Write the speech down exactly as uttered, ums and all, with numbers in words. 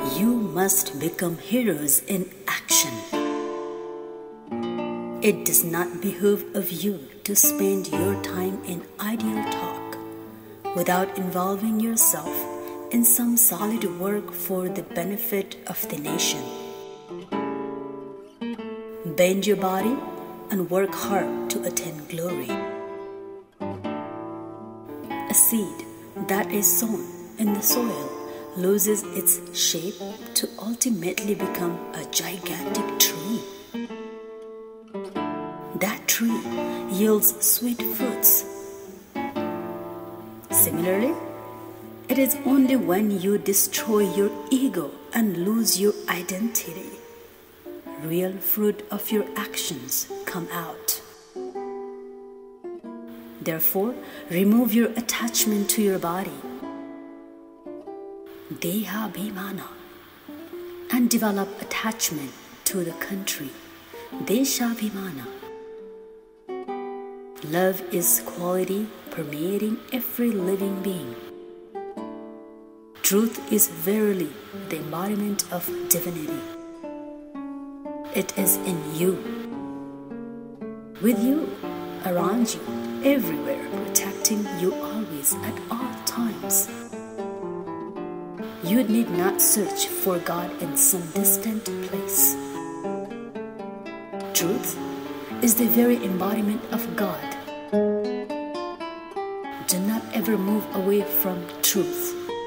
You must become heroes in action. It does not behoove of you to spend your time in ideal talk without involving yourself in some solid work for the benefit of the nation. Bend your body and work hard to attain glory. A seed that is sown in the soil loses its shape to ultimately become a gigantic tree. That tree yields sweet fruits. Similarly, it is only when you destroy your ego and lose your identity, real fruit of your actions come out. Therefore, remove your attachment to your body, Deha Bhimana, and develop attachment to the country, Desha Bhimana. Love is quality permeating every living being. Truth is verily the embodiment of divinity. It is in you, with you, around you, everywhere, protecting you always at all times. You need not search for God in some distant place. Truth is the very embodiment of God. Do not ever move away from truth.